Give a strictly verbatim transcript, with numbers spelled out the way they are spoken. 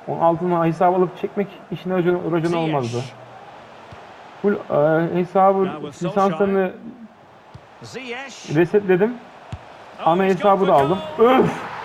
Onun altına hesap alıp çekmek işin raconu olmazdı. Full e, hesabı lisanslarını resetledim. Ana hesabı da aldım. Öf!